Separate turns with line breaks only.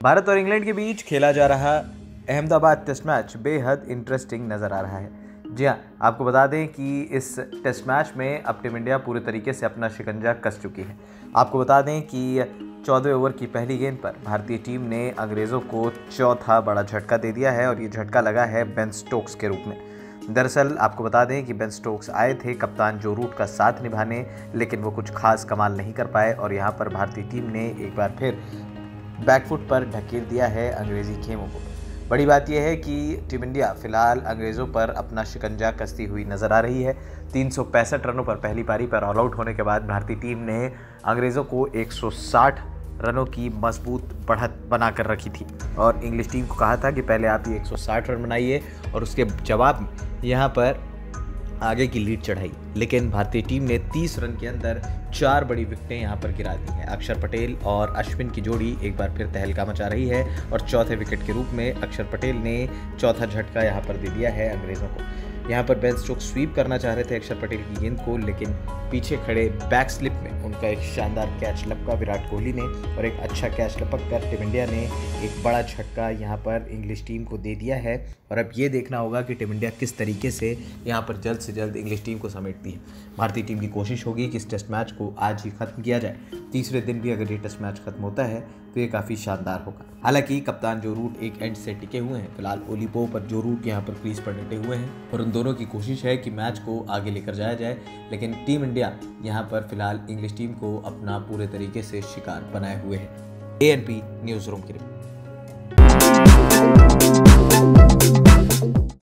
भारत और इंग्लैंड के बीच खेला जा रहा अहमदाबाद टेस्ट मैच बेहद इंटरेस्टिंग नज़र आ रहा है। जी हाँ, आपको बता दें कि इस टेस्ट मैच में अब टीम इंडिया पूरे तरीके से अपना शिकंजा कस चुकी है। आपको बता दें कि 14वें ओवर की पहली गेंद पर भारतीय टीम ने अंग्रेज़ों को चौथा बड़ा झटका दे दिया है और ये झटका लगा है बेन स्टोक्स के रूप में। दरअसल आपको बता दें कि बेन स्टोक्स आए थे कप्तान जो रूट का साथ निभाने, लेकिन वो कुछ खास कमाल नहीं कर पाए और यहाँ पर भारतीय टीम ने एक बार फिर बैकफुट पर ढकेल दिया है अंग्रेज़ी खेमों को। बड़ी बात यह है कि टीम इंडिया फिलहाल अंग्रेज़ों पर अपना शिकंजा कसती हुई नज़र आ रही है। 365 रनों पर पहली पारी पर ऑल आउट होने के बाद भारतीय टीम ने अंग्रेज़ों को 160 रनों की मजबूत बढ़त बनाकर रखी थी और इंग्लिश टीम को कहा था कि पहले आप ये 160 रन बनाइए और उसके जवाब में यहाँ पर आगे की लीड चढ़ाई। लेकिन भारतीय टीम ने 30 रन के अंदर 4 बड़ी विकेटें यहाँ पर गिरा दी हैं। अक्षर पटेल और अश्विन की जोड़ी एक बार फिर तहलका मचा रही है और चौथे विकेट के रूप में अक्षर पटेल ने चौथा झटका यहाँ पर दे दिया है अंग्रेज़ों को। यहाँ पर बेन स्टोक्स स्वीप करना चाह रहे थे अक्षर पटेल की गेंद को, लेकिन पीछे खड़े बैक स्लिप में उनका एक शानदार कैच लपका विराट कोहली ने और एक अच्छा कैच लपक कर टीम इंडिया ने एक बड़ा झटका यहाँ पर इंग्लिश टीम को दे दिया है। और अब ये देखना होगा कि टीम इंडिया किस तरीके से यहाँ पर जल्द से जल्द इंग्लिश टीम को समेटती है। भारतीय टीम की कोशिश होगी कि इस टेस्ट मैच को आज ही खत्म किया जाए। तीसरे दिन भी अगर ये टेस्ट मैच खत्म होता है तो ये काफ़ी शानदार होगा। हालांकि कप्तान जो रूट एक एंड से टिके हुए हैं, फिलहाल ओली पोप और जो रूट यहाँ पर क्रीज पर डटे हुए हैं और उन दोनों की कोशिश है कि मैच को आगे लेकर जाया जाए। लेकिन टीम इंडिया यहाँ पर फिलहाल इंग्लिश टीम को अपना पूरे तरीके से शिकार बनाए हुए है। ANP न्यूज़ रूम की रिपोर्ट।